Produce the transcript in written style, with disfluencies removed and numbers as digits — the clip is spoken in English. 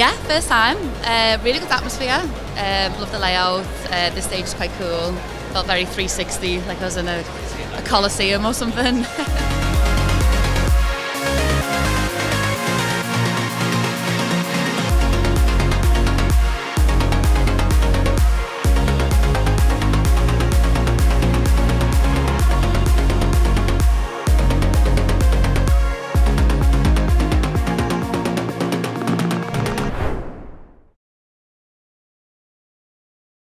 Yeah, first time. Really good atmosphere. Love the layout. The stage is quite cool. Felt very 360, like I was in a coliseum or something.